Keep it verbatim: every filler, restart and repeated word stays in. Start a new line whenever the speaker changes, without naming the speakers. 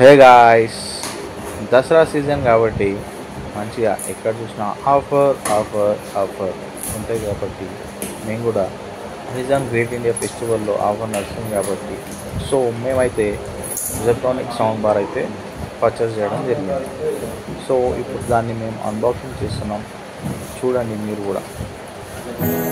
Hey guys, Dasara season కాబట్టి మంచిగా ఎక్కడ చూసినా ఆఫర్ ఆఫర్ ఆఫర్ ఉంటాయి కాబట్టి మేము కూడా నిజాం గ్రేట్ ఇండియా ఫెస్టివల్లో ఆఫర్ నడుస్తుంది కాబట్టి సో మేమైతే జెబ్రానిక్ సౌండ్ బార్ అయితే పర్చేస్ చేయడం జరిగింది. సో ఇప్పుడు దాన్ని మేము అన్బాక్సింగ్ చేస్తున్నాం, చూడండి మీరు కూడా.